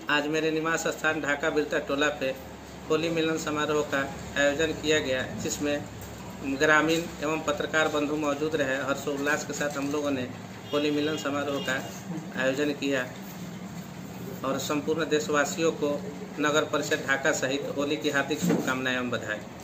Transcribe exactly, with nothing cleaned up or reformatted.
आज मेरे निवास स्थान ढाका बिरता टोला पे होली मिलन समारोह का आयोजन किया गया, जिसमें ग्रामीण एवं पत्रकार बंधु मौजूद रहे। हर्षोल्लास के साथ हम लोगों ने होली मिलन समारोह का आयोजन किया और संपूर्ण देशवासियों को नगर परिषद ढाका सहित होली की हार्दिक शुभकामनाएं एवं बधाई।